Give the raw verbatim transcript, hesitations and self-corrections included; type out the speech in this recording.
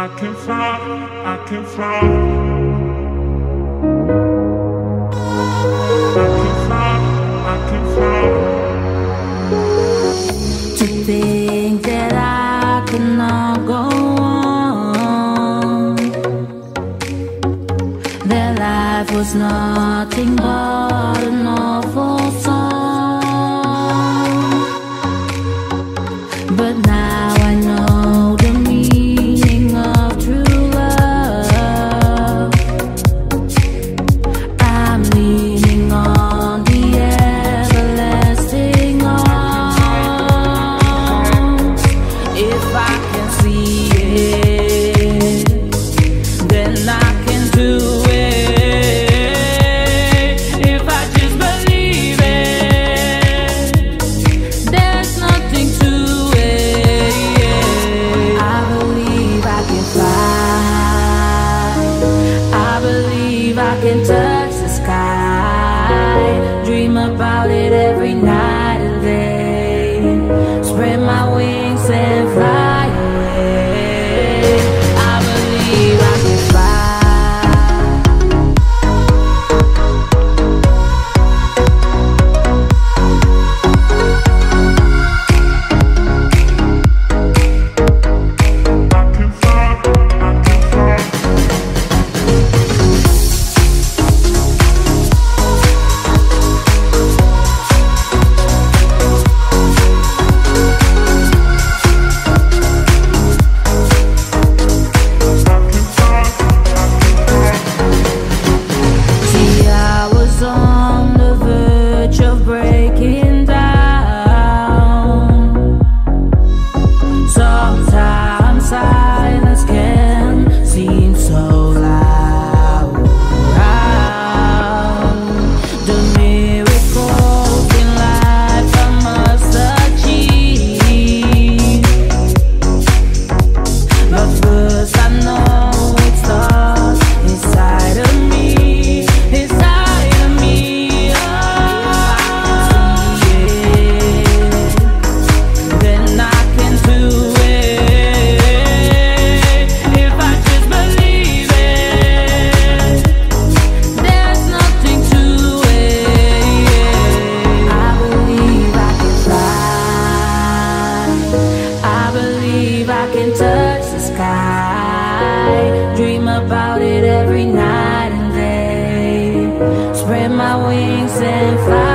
I can fly, I can fly. I can fly, I can fly. To think that I cannot go on, that life was nothing but an awful song. But now I know the meaning of true love. I'm leaning on the everlasting arms. If I can see it, then I can do it. If I just believe it, there's nothing to it. I believe I can fly. I believe I can touch the sky. Dream about it every night and day. Spread my wings and fly away. I believe I can fly. I can fly, I can fly. See, I was on the verge of breaking down. Sometimes silence can seem so loud. The miracles in life I must achieve. But first I know it starts inside of me, inside of me. Oh, then I can do it. If I just believe it, there's nothing to it. I believe I can fly. I believe I can touch the sky. Dream about it every night and day. Spread my wings and fly.